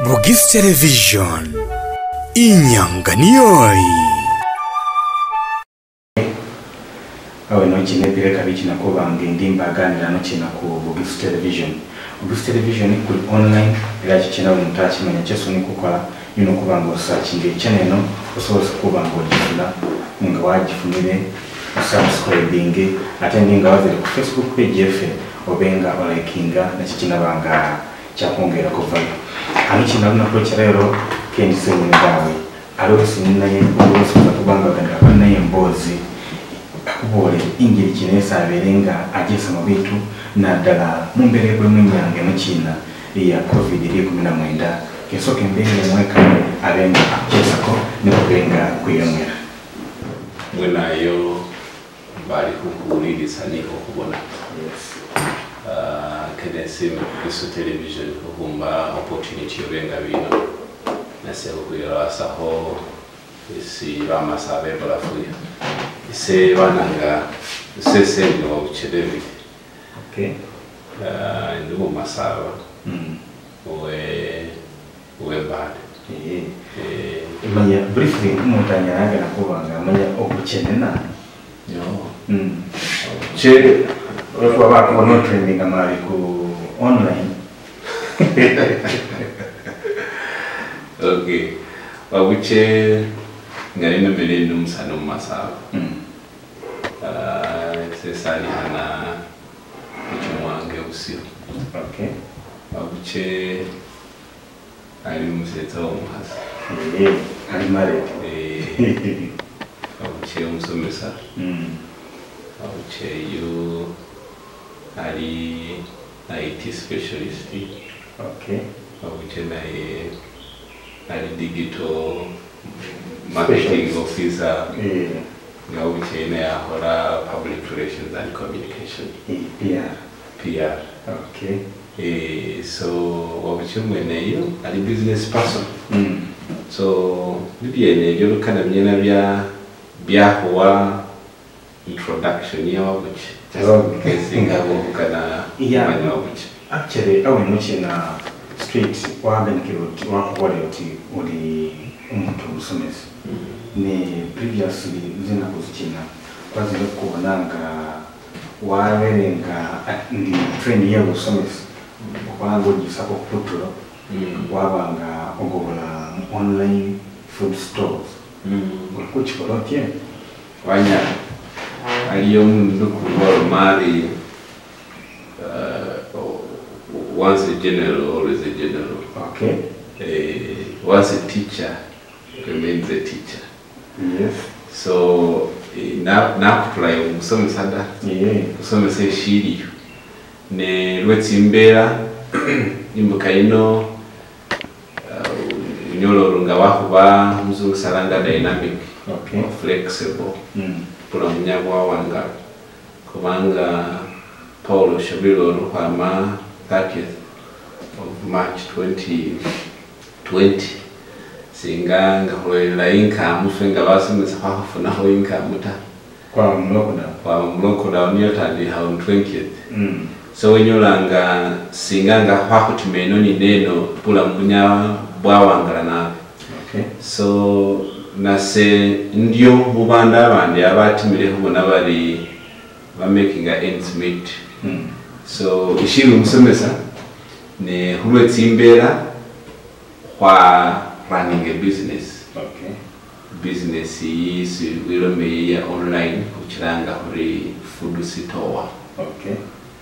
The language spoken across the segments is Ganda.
Bugis Television Inyanganioi awe no chine pire kabichi na kuba ngindimba ganira no china ku Bugis Television. Bugis Television ku online ila china umutachi manya cheso ni kukola yuno kuba ngo search nge channel no osobola kuba ngo jifuna nga wajifunire subscribing atendinga wazire ku Facebook page yefe obenga olikinga na chichina banga chakongera kuvayo anichina na approach rero kendi semu ndawe alose ninaye alose kubanga ganda banaye mbozi akubole ingeri kinesa aberenga agesa mu bitu na dala mumbere bwe munyange mu China ya COVID-19 kesoke mbere mweka abenga agesa ko ne kubenga kuyomera mwenayo bali kukuliriza niko kubona Kenesi Bugis Television kukumba opportunity yobenga bino nasebo kuyira saho isi bama sabe balafuya ise bananga sese no chelevi okay ndugo masaba we bad imanya briefly umutanya yaga nakubanga amanya okuchenena yo che kwa bako no training amari ku online okay wabuche ngarina melendo musano masaba sesali hana kuchumwange usio okay wabuche ali musetsa umuhasa ali mare wabuche umusomesa wabuche yo ali IT specialist okay wabuche na ali digital marketing officer wabuche na hora public relations and communication PR okay so wabuche mweneyo ali business person so bibiene byo kana myena bya huwa introduction ya wabuche Singabo kana wabuche actually awe muchina street waganikiroti wakubole uli umuntu musomesi ni previously zina kuzichina kwazile kubonanga waberenga ndi train ya usomesi kwanga ujisako kutulo wabanga ogobola online food stores kuchikolotie wanya aliyo mundu kubolo mari once a general always a general okay once a teacher remains a teacher yes so na kutulayo umusomesa da usomesa shiri ne lwetsimbera imbuka ino nyolorunga wakuba muzu salanga dynamic okay flexible pula mnyagwa wanga kubanga Paulo Shabilo ruhama 30th of March 2020 singa ngaholela income fenga basomesa kwafuna ho income ta kwa mloko da nyotandi ha 20th so wenyolanga singa ngahwakutimeno ni neno pula mbunya bwawangala na okay so nase ndio mubanda abandi abatimire kubona bari making a ends meet so ishiru musomesa ne hulwetsimbera kwa running a business okay business is wirome ya online kuchiranga kuri food store okay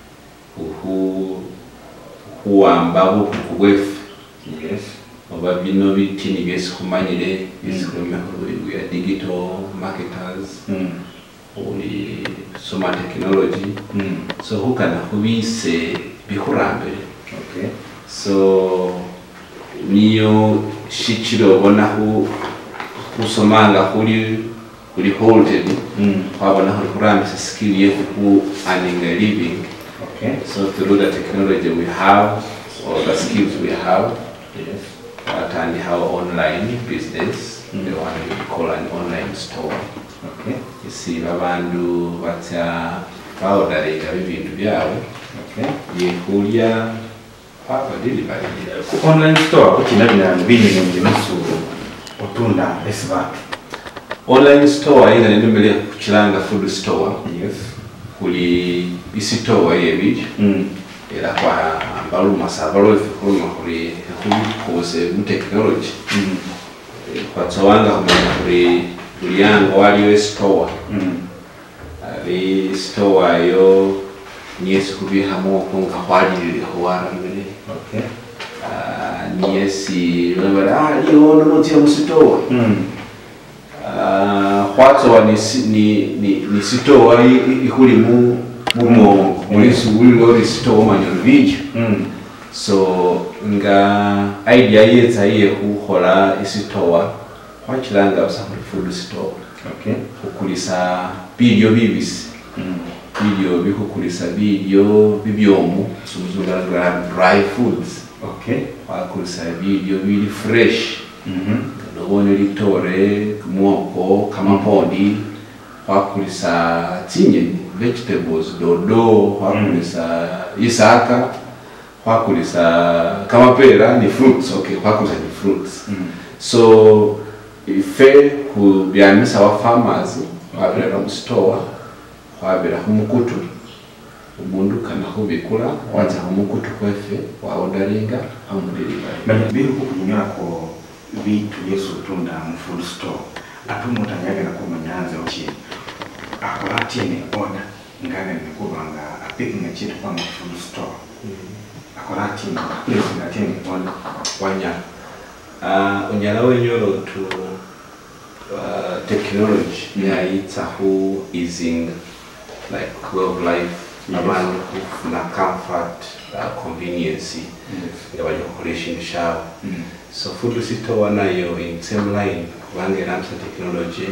huamba kubwefu yes oba bino bitini byesikumanyire bisikumya we are digital marketers uli soma technology so hukana kubise bikurambere okay so niyo shichiro bona kusomanga kuri holded kwabona kurambisa skill ye ku earning a living okay so through the technology we have or the skills we have yes and how online business they want to call an online store okay you see babandu batya bawudarega ibintu byawe okay yekulya papa delivery ku online store kuchina bina bini n'ebinusu otunda esibatu. Online store inga nendumele kuchilanga food store. Yes. Kuli isitore yebi. Era kwa ambalu masabalo ifikuluma kuli kose mu technology. Kwa tsawanga kuli yango waliyo store. Ali store yo nyesi kubihamo konga kwalire hwara mbere. Okay. Nyesi wabara yo no tia musitowa. Kwatso ni sitowa ikuli mu mulisi wili sitowa manyo video. So nga idea yetsa iye kuhola isitowa kwachilanga usa food store. Okay. Kukulisa video bibisi. Video bikukulisa video bibyomu sumuzunga dry foods. Okay. Wakulisa video bili fresh. Nobone litore mwoko kama podi. Wakulisa tinye vegetables dodo. Wakulisa isaka. Wakulisa kama pera ni fruits. Okay, wakulisa ni fruits. So ife kubianisa wa farmers wabira mu store wabira humukutu umundu kana hubikula wacha humukutu kwefe wa ordaringa au delivery. Manya biru kunyura ko bitu yesu tunda mu food store atumutanyaga na kumanyanza ochi akolati ne order ngana ne kubanga apiki na chitu kwa food store akolati ne place na tene order wanya unyala wenyoro to technology it's a whole easing like way of life. Abantu na comfort, convenience, yabaje operation shaw. So food store nayo in same line wange ramsa technology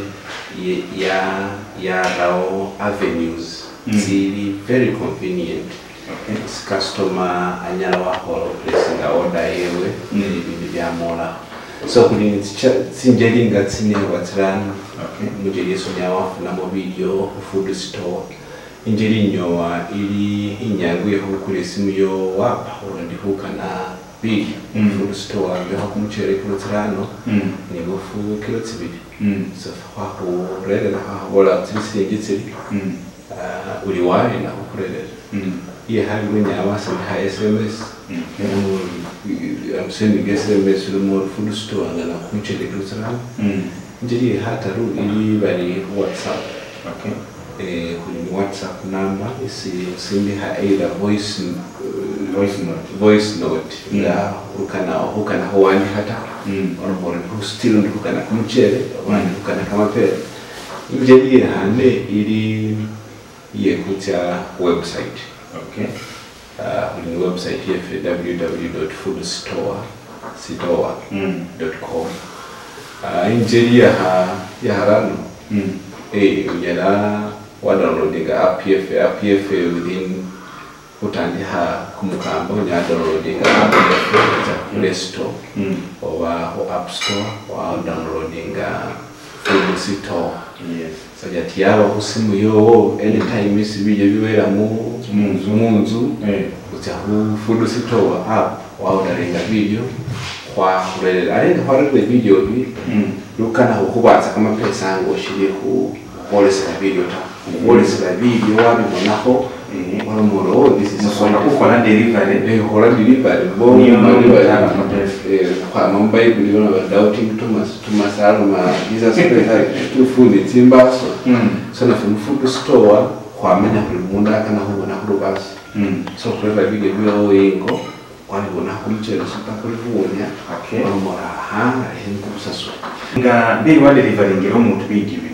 ya rao avenues. Zili very convenient. Okay. Customer anyala wa holo place nga order yewe n'ibintu bya mola. So kuli sinjeringa tsine watrana. Okay. Mujeri yeso nyawa na mo video food store. Injeri nyowa ili inyangu kuri simu yo wapa urandi hukana big food store yo hakumuchere kilo 5 ni gofu kilo 2 so hapo rele na wala tsisi ngitsiri uri wari na kurele ye hali nyawa sa SMS I'm sending SMS to more food store na kumchere kilo 5 injeri hata ru ili bari WhatsApp. Okay. Kwenye WhatsApp number sindi either voice note la hukana huwani hata or still hukana kumchere wani hukana kama pere injeli hane ili ye kutia website. Okay. Kwenye website ya www.foodstore.com injeli ya harano unyala wa downloading APF within kutandiha kumukamba unyala downloading APF Play Store or App Store or downloading Food Store. Yes. So jati yaba kusimu yo anytime isi bije biwera munzu utia Food Store app wa ordaringa video kwa kurele arenga kwa rele video bi lukana hukubatsa kama pesa ngo shiri ku policy la video ta policy la video wabi monako wala moro this is so na delivery hola delivery bo ni kwa mambai kuliona ba doubting Thomas Alma Jesus Christ tu fundi timbaso so na food store kwa menya kulimunda kana huko na kurubas so kwa video bio ingo kwani bona kumchela sita kulivunya. Okay. Mora hanga hengu saso nga biri wa delivery ngero muntu bigiwe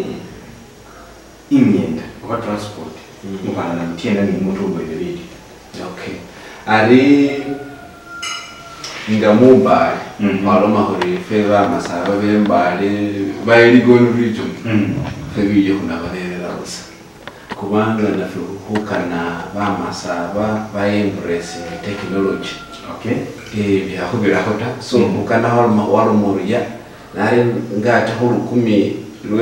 imyenda kwa transport mukana na mtienda ni muntu ubelelidi. Okay. Ari nga mobile maloma hori feva masaba bembale bayiri go region febiye kuna barera busa kubanga na hukana ba masaba ba embrace technology. Okay. Bihakubira hota so hukana halma waro moriya nare ngata huru kumi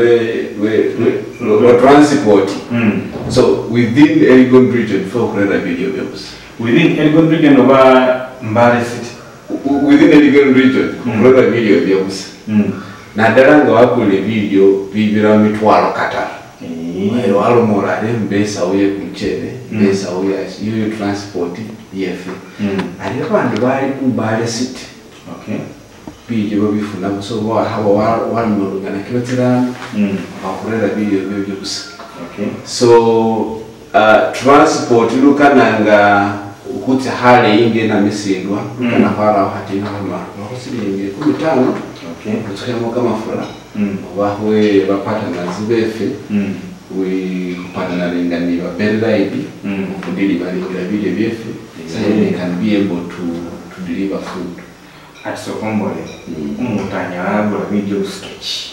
lwe transport. So within Elgon region for kurera video games within Elgon region over Mbale City within the legal region kulora video byabusa naddala nga wakula ebiryo bibira mu mitwalo katatu walomora embeesawo yekumukere mbeesawo yoyo transport yefe ate abantu bali mu Mbale City biryo babifuna busobola haba walomorogana kiloterano bakulera biryo byobusa so transport lukananga ukuti hali inge na misindwa kana fara hati ngama bakosiringe 15 kutsema kama fura bahwe bapata na zibefe we kupana lingani ba bedlight kudili balingira bile byefe so they can be able to deliver food at so kombole umutanya abula video sketch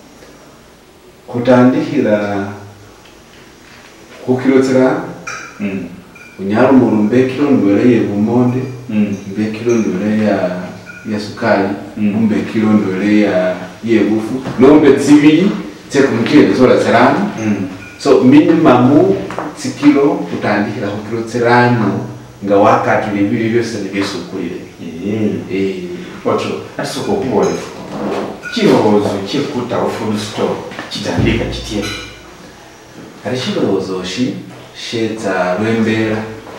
kutandikira kukilotera unyaru murumbe kilo ndwele ye bumonde mbe kilo ndwele ya sukari mbe kilo ndwele ya ye bufu nombe zibiri tse kumukire zola serano so minimum sikilo kutandikira kilo serano nga wakati libiri byose nibyesukulire ocho asoko kubole kirozo kikuta food store kitandika kitie arishirozo sheta lwembera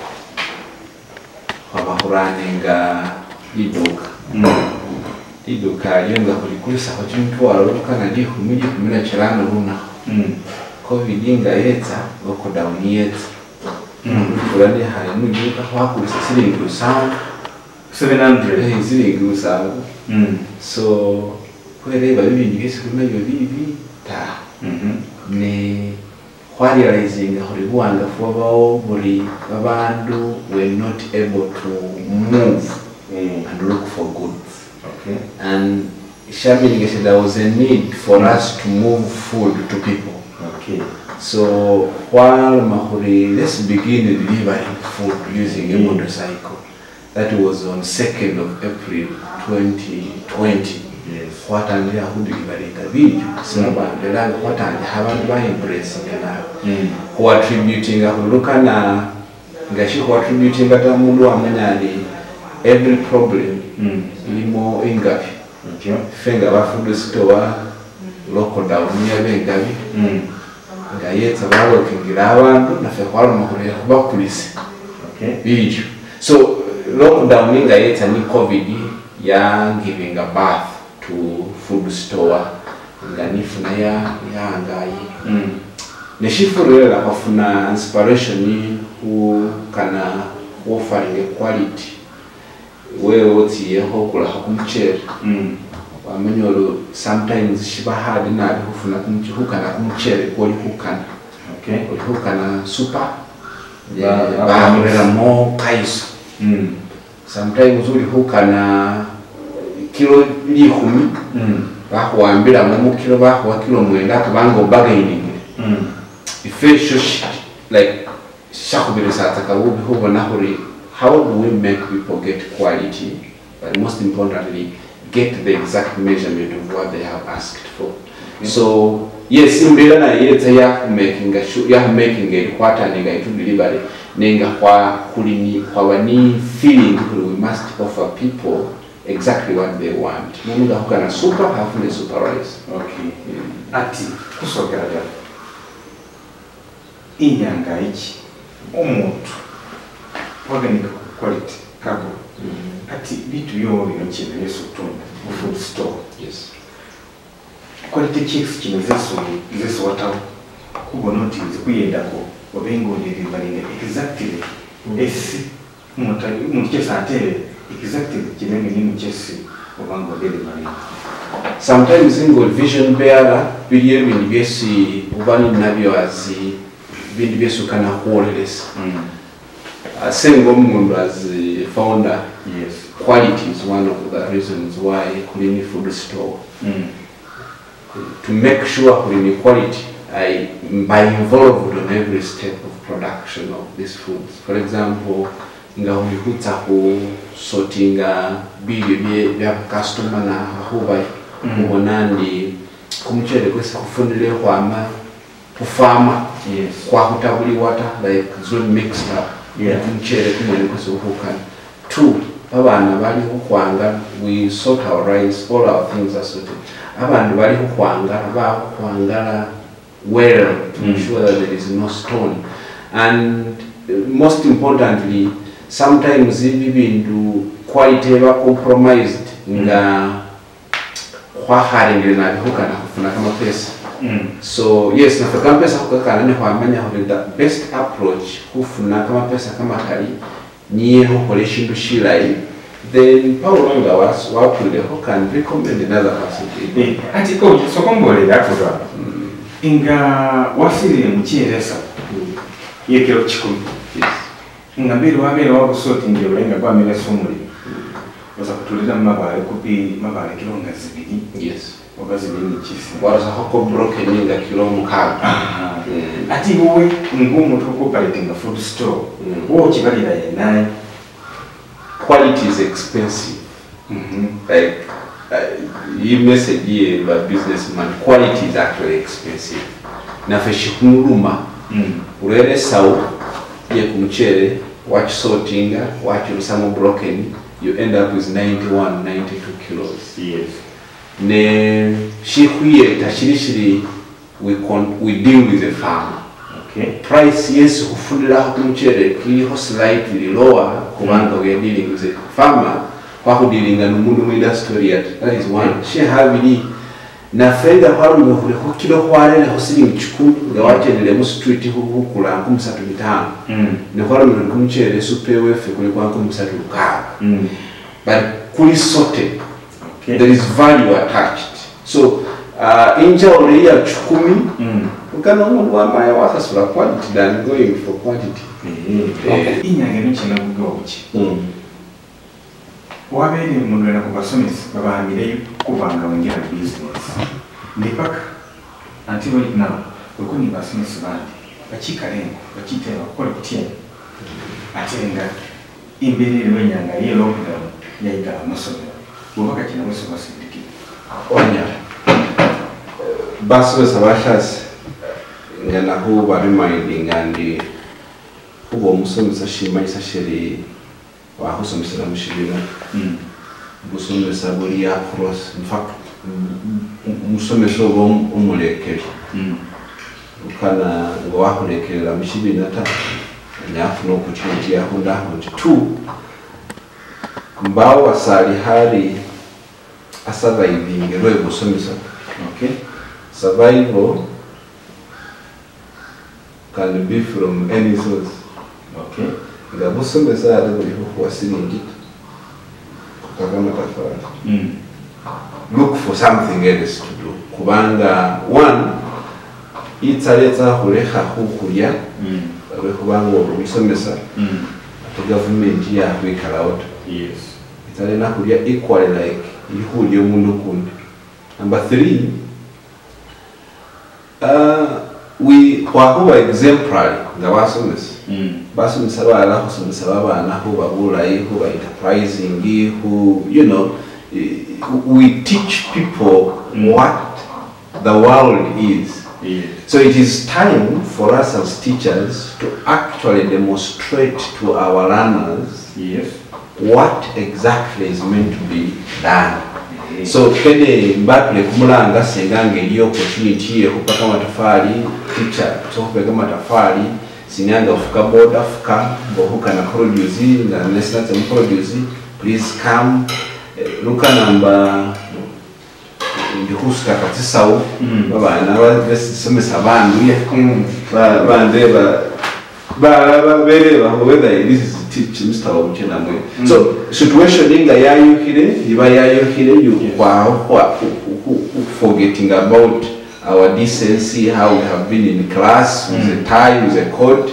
wabahuranenga iduka iduka lyonga kulikulisa kwa chintwalo kana dihumiji kumila chirano luna covid inga yetsa lockdown yetsa fulani hali nujuka wakulisa silingi usanga 700 silingi usanga so kweleba bibindi byesi kulimayo bibi ta ne realizing horibuanga for buri babandu were not able to move and look for goods and Shamini said there was a need for us to move food to people so while mahuri let's begin delivering food using a motorcycle that was on 2nd of April 2020 what and they are who deliver video saba ndela what and haven't by embracing na who attributing akulukana ngashi who attributing ata mundu amanyali every problem ilimo ingapi fenga ba food store local down yabengabi ngayetsa balokingira abantu nafe kwalo makore kubakulise video so lockdown ngayetsa ni covid ya giving a bath to food store nganifuna ya ngai neshifurira kafuna inspiration who kana offering a quality wewe oti yeho kula kumchere wamenyolo sometimes shiba hard na kufuna kumchuka na kumchere kwa hukana hukana super ba mo kaiso sometimes uli hukana kilo 10 bakuambira mu kilo bakuwa kilo 9 kubango bargaining ifesho like shakubira sataka ubona hori how do we make people get quality but most importantly get the exact measurement of what they have asked for so yes imbira na yeta ya making a quarter nega to delivery nenga kwa kulini kwa wani feeling we must offer people exactly what they want. Munga hukana super half the super rice. Ati kusokera dala. Inyanga ichi omuntu organic quality kabo. Ati bitu yo binochine yesu tunda food store. Yes. Quality checks kino zeso watawo kubonoti zikuyendako obengo delivery exactly esi umuntu kyesantele exactly kimenge nini chesi obango delivery sometimes single vision bearer biliye ibintu byesi ubani nabyo azi ibintu byesu kana qualities asengo umuntu as founder quality is one of the reasons why Kulini Food Store to make sure Kulini quality I by involved on every step of production of these foods. For example, nga ulikuta ku sortinga bibye bya customer na huba ubonandi kumchere kwese kufundile kwama kufama kwa kutabuli water like zone mixed up kumchere kumene kwese ukukana 2 abana baliho kwangala, we sort our rice, all our things are sorted. Abantu baliho kwangala well to ensure that there is no stone. And most importantly, sometimes even quality eba compromised nga kwaharengere nabihukana kufuna kama pesa. So yes, nafika pesa kukakana ni kwamanya the best approach kufuna kama pesa kama kali niye hokole shindu shirai, then Paulo nga wapuleho can recommend another person. Ati ko sokombole yakutwa inga wasiri mukiyeresa yekero chikumi nga mbere wamere wagusoti nge ulenga kwa mele somuli wasa kutulira mabale kupi mabale kilonga zibiri. Yes, wabazibiri chisi wasa hoko broken nga kilo mukaga. Ati wowe ngumu to operating a food store wo kibalira yenai quality is expensive. Like you message here by businessman, quality is actually expensive. Na feshikumuruma urere saw ye kumchere watch sortinga watch some broken, you end up with 91 92 kilos. Yes, ne shikuye tashirishiri we deal with the farmer. okay, Price yes kufundira kumchere kiliho slightly lower kubanga we are dealing with the farmer kwa kudilinga n'umuntu mu industry yet. That is one. She have na fenda kwa runyuhure ko kilo kwarele ho siri mchukuru nga watenele mu street hukula nko 35 ne kwa runyuhure kumchere super wefe kuli kwa nko 35 but kuli sorted. okay, There is value attached. So inja ore ya 10 ukana umuntu wamaye wasasura quality than going for quantity. inyange n'ikina bugoki wabere umuntu era kubasomesa babahamire kubanga wongera business ndipaka until right now uko ni basomesa bandi bakikarengo bakitera bakora kutia atenga imbere rwenyanga ye lockdown yaita amasomero bubaka kina wese basindiki Onya basomesa bashasi ngana ho bari minding and kubo umusomesa shimanyisa sheri wahusomesa mushibira busomesa buri across. In fact umusomesa wo umulekere ukana ngo wakulekerera mushibira ta nyafu no opportunity ya honda tu mbawo asali hari surviving rwe busomesa. okay, Survival can be from any source. okay, The busomesa ari buri ho wasiningita kukagama tafari. Look for something else to do. Kubanga one italeta huleha hukuya kubanga obusomesa to government ya kwikala out. yes, Italena kulia equally like ihuli omundu kundi. Number 3, we wakuba exemplary nga basomesa. Basomesa bala kusomesa babana ho babulayi ho ba enterprising who we teach people what the world is. yes, So it is time for us as teachers to actually demonstrate to our learners yes, what exactly is meant to be done. So kene mbapile kumulanga sengange iyo opportunity ye kupaka matafali teacher so kupaka matafali sinyanga fuka boda fuka bohuka na produce na nesnat na produce please come luka namba ndihuska katisau baba na basomesa bandu ye bandeba whether this is teach Mr. Obuchena mwe. So situation inga yayuhire iba yayuhire you kwa forgetting about our decency, how we have been in class with a tie, with a coat.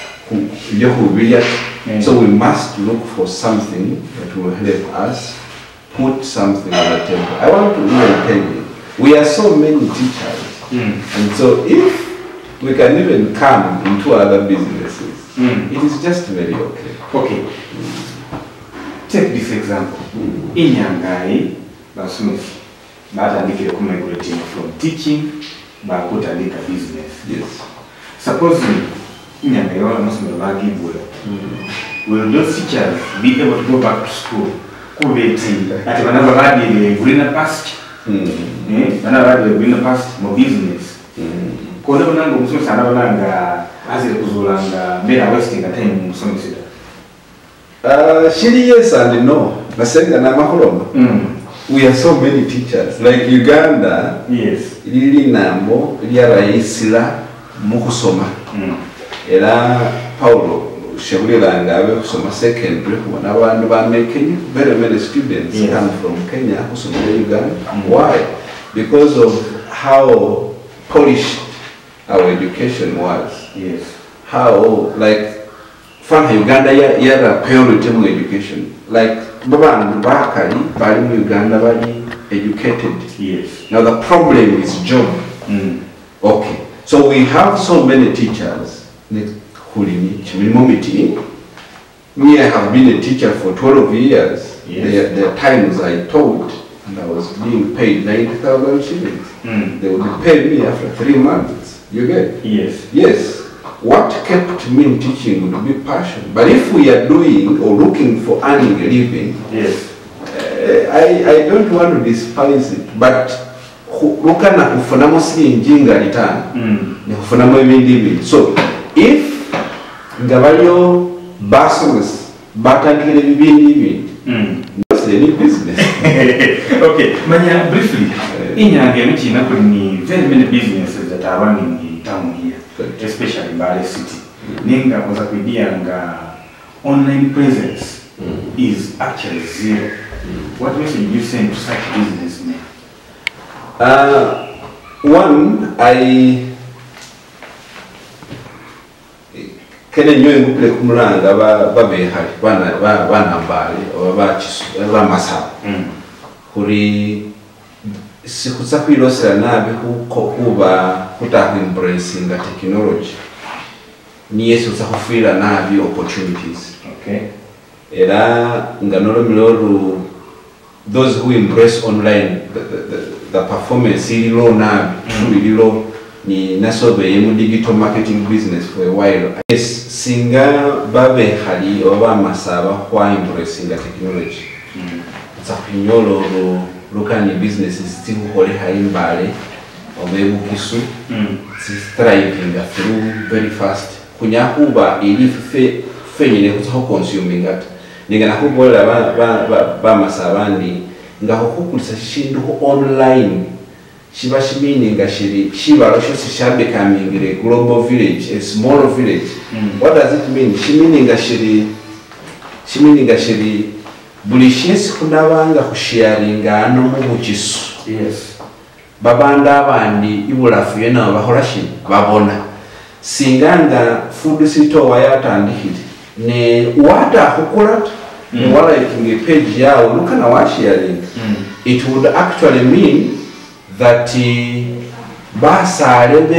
So we must look for something that will help us put something on the table. I want to even tell you, we are so many teachers, and so if we can even come into other businesses, it is just very okay. okay. Take this example. Inyangai basomesa batandikire ku migrating from teaching bakutandika business. Yes. Suppose inyangai wala masomero bagibula will those teachers be able to go back to school? Kubeti, ati vanavavadile greener pasture. Vanavadile greener pasture, more business. Kone vananga umusomesa anavananga azile kuzulanga bera wasting a time umusomesa. Shiri yes and no. Nasenga na makoloma. We have so many teachers. Like Uganda, yes. Lili nambo, liara isila, mukusoma. Era Paulo, Shabulila and Abe, kusoma secondary, when I want to Kenya, very many students come from Kenya, kusoma Uganda. Why? Because of how polished our education was. Yes. How, like, from Uganda, yara priority education. Like, Baban Bakari, Bali Uganda, Bali educated. Yes. Now the problem is job. Okay. So we have so many teachers. Me, I have been a teacher for 12 years. Yes. There are times I taught and I was being paid 90,000 shillings. They would pay me after 3 months. You get? Yes. Yes. What kept me in teaching would be passion. But if we are doing or looking for earning a living, yes. I don't want to despise it. But lukana kufunamo si njinga litana. Ni kufunamo ibindi. So if ngabalyo business batandikire bibindi that's any business. Okay, manya briefly. Inyange mchina kuli very many businesses that are running in town here. Especially in Mbale City. Ninga koza kuidianga online presence is actually zero. What message you send to such businessmen? One, kene nyoye ngupile kumulanga babehali bana Mbale oba masaba. Kuri sikutsa kwilosera nabi kuba kutakwimbracing technology niye sikutsa kufira nabi opportunities. Okay. Era nganolo miloro those who embrace online the performance is low nabi really low ni nasobe yemu digital marketing business for a while. Yes, singa babe hali oba masaba kwa embracing technology. Tsapinyolo locally businesses still hold high in Mbale or maybe Kisu, thriving through very fast. Kunyakuba ili fenyine kuto consuming at ningana kubola ba masabandi ngaho kukulisa shindu online shiba shimini ngashiri shiba rosho sisha becoming a global village, a small village. What does it mean? Shimini ngashiri bulishesi kunabanga kusharinga ano mubukisu. Yes. Babanda abandi ibulafu yena bahorashin babona. Singanga food store yatandikire. Ne wata kukola ne wala ikinge page yao lukana washaring. It would actually mean that basale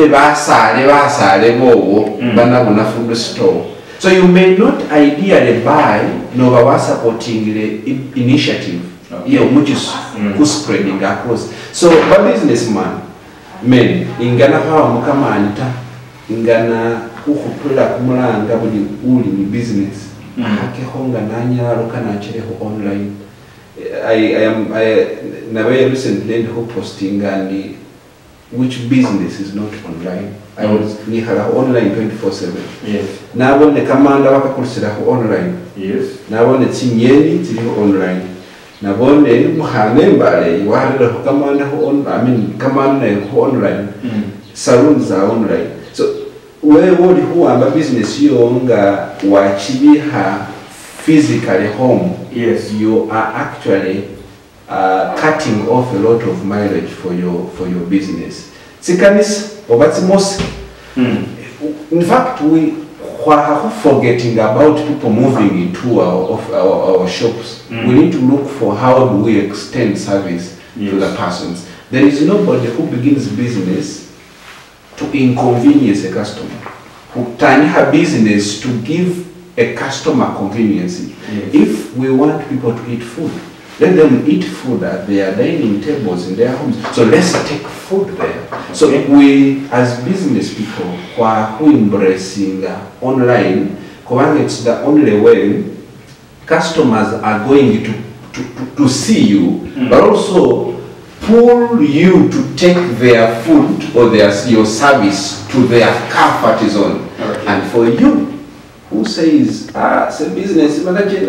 bowo banabona food store. So you may not ideally buy no bawa supporting the initiative. Which is spreading across. So a businessman men ingana hawa mukama anita ingana kukupula kumulanga buli uli ni business. Hake honga nanya rukana achireho online. I never recently who posting and which business is not online. I was nihala online 24/7. Yes. Nabone kamanda bakakulisira online. Yes. Nabone tsinyeni tsiri online. Nabone muhane Mbale warira kamanda kamanda online. Salons za online. So wewe woli huamba business yonga wachibiha physically home. Yes. You are actually cutting off a lot of mileage for your business. Sikanis obati mosque. In fact, we are forgetting about people moving into our shops. We need to look for how do we extend service to the persons. There is nobody who begins business to inconvenience a customer. Who turn her business to give a customer convenience. If we want people to eat food, let them eat food at their dining tables in their homes. So let's take food there. So we, as business people, who are embracing online, kubanga it's the only way customers are going to see you, but also pull you to take their food or your service to their comfort zone. Okay. And for you who says, it's a business,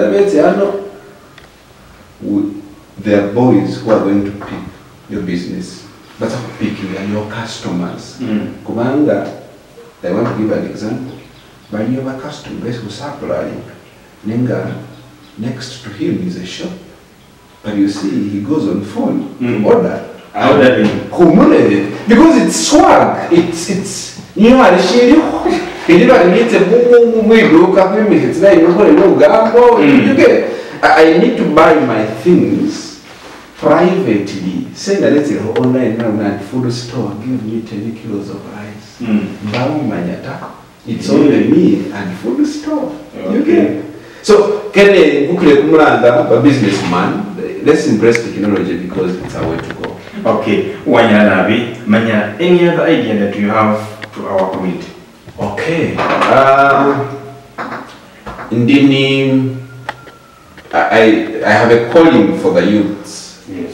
there are boys who are going to pick your business, but picking your customers. Kubanga, I want to give an example. But you have a customer base who supply, Nenga, next to him is a shop. But you see, he goes on phone to order. Because it's swag. It's you know, I need to buy my things privately. Say that it's online now, food store, give me 10 kilos of rice. It's only me and food store. Okay. So, Kenny, a businessman, let's embrace technology because it's our way to go. Okay. Wanyanabi, Manya, any other idea that you have to our community? Okay. Indeed, I have a calling for the youths. Yes.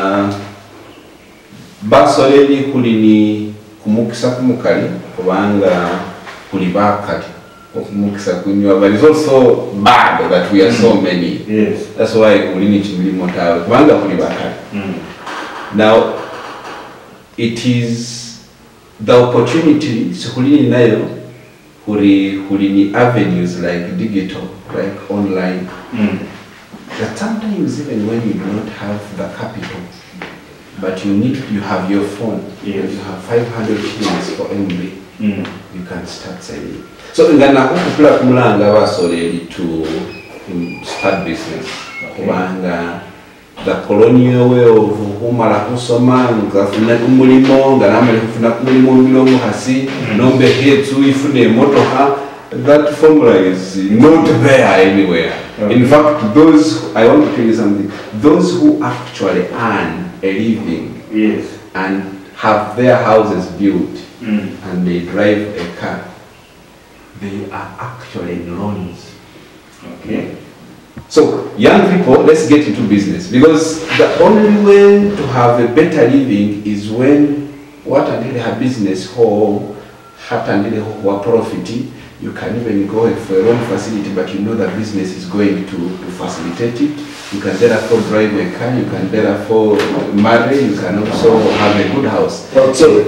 Basoleli kulini kumukisa kumukali kubanga kulibakati kumukisa kunywa, but it's also bad that we are so many. Yes. That's why kulini chimili motawe kubanga kulibakati. Now it is the opportunity kulini nayo kulini avenues like digital, like online. That sometimes even when you do not have the capital, but you have your phone. Yes. You have 500 shillings for MB. You can start selling. So ngana kukula kumulanga basoleli to start business. Kubanga the colonial way of humala kusoma ngafuna kumulimo nganamale kufuna kumulimo milomo hasi nombe hetsu ifune motoha. That formula is not there anywhere. Okay. In fact, I want to tell you something. Those who actually earn a living, yes, and have their houses built, and they drive a car, they are actually in loans. Okay. So, young people, let's get into business, because the only way to have a better living is when what until have business or until profit. You can even go for a loan facility, but you know that business is going to facilitate it. You can therefore drive a car, you can therefore marry, you can also have a good house. Okay. So,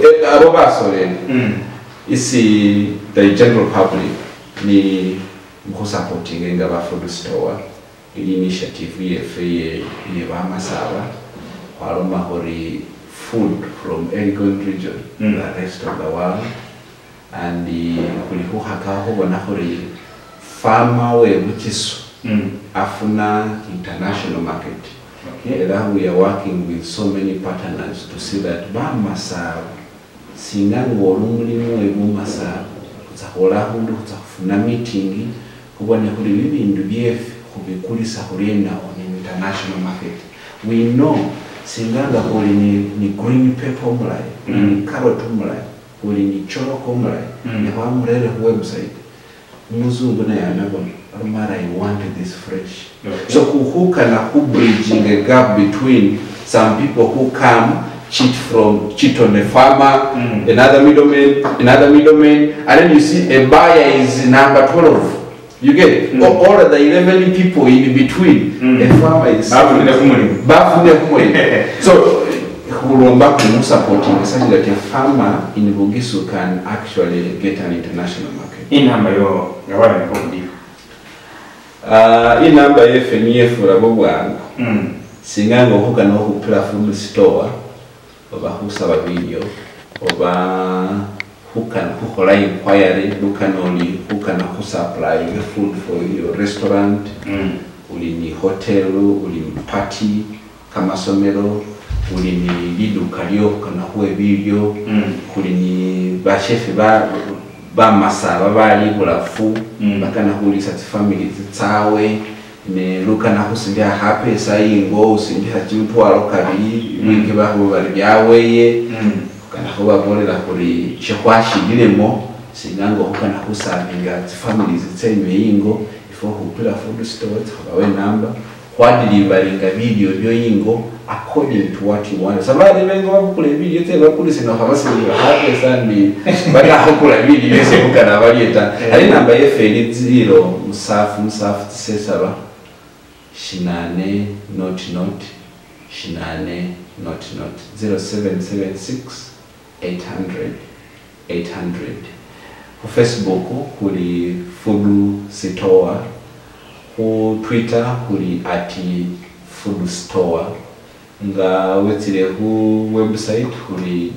the general public ni supporting Ngaba Food Store, the initiative ye Bamasaba, Paloma Hori food from Elgon region, the rest of the world. And kuliho hakaho wanahori farmer we which is afuna international market. Okay. And we are working with so many partners to see that Bamasa singan wolumuli mu masa kutahola hundu kutafuna meeting kubone kuri bibindu byef kubikulisa kurienda on international market. We know singanga holi ni green pepper mulai, ni carrot mulai. Ni choro komrai ne wamurere website muzungu na yanabona Mara, I wanted this fresh. Okay. So who can bridging a gap between some people who come cheat on a farmer, another middleman, and then you see a buyer is number 12. You get all of the 11 people in between. A farmer is so supporting such that a farmer in Bugisu can actually get an international market. In number your in number FNF Rabobang Singango who can who platform store over who saw a video over who inquiry, who can supply the food for your restaurant, ulini hotel, ulini party, kamasomero, ulini lidu kalio kana huwe video, ulini bashefi ba masaba bali bulafu bakana huli sati family tsawe ne lukana husindia hape sayingo usindia chimtwalo kabiri wingi baho bali byaweye kana huwa bolera kuri chekwashi dilemo singango hukana husavinga families tsenye ingo ifo hupila food store thabawe number kwa delivering video byo ingo according to what you want. Sabadi bengo bakule video tse bakule sino habasiri hape sandi baka hakula video yese hukana balieta ari number ye 0 musafu tsesaba shinane not shinane not 0776 800 ku Facebook kuli Food Store, ku Twitter kuli @Food Store, nga wetire ku website kuli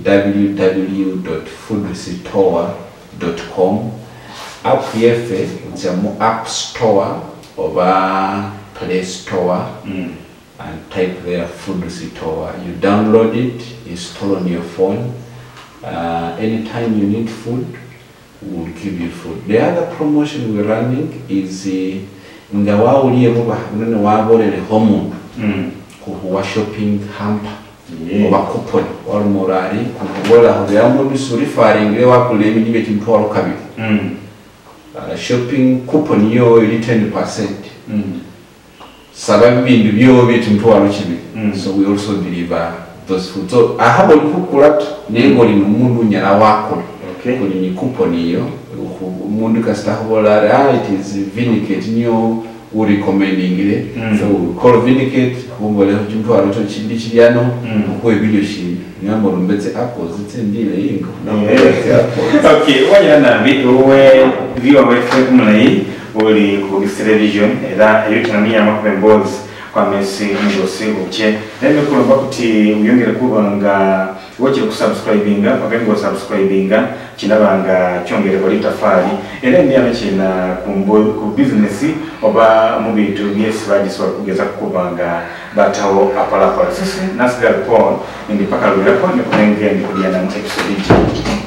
www.foodstore.com. App yefe mu App Store oba Play Store and type there Food Store. You download it, install on your phone. Anytime you need food, we will give you food. The other promotion we're running is ngawa uliye muba nene waborere home kuwa shopping hamper oba coupon or morali kubola hoya mu suri faringe wakule imibe timtwalo kabiri shopping coupon yo ili 10%. Sababu bindu byo bitimtwalo kibi. So we also deliver those food. So ahabo likukulat nengo lino mundu nyara wako. Okay. Kuli ni coupon iyo mundu kastahobola it is Vindicate niyo we recommending ile. So call Vindicate kumbole chimtwalo cyo chindi chiyano ko video shi nyambo rumbetse apples ndile ingo. Okay, wanyana biwe wewe mulai uli ku television era yutunamia mapembozi kwa mesi ngose uche neme kulomba kuti uyongere kubanga wochire kusubscribinga pakengo subscribinga kinabanga cyongere bali tafari era ndi amechina ku business oba mu bintu byesi bagiswa kugeza kubanga batawo apala sisi nasigara ko ndi paka lwira ko ne kunenge ndi kujana mu episode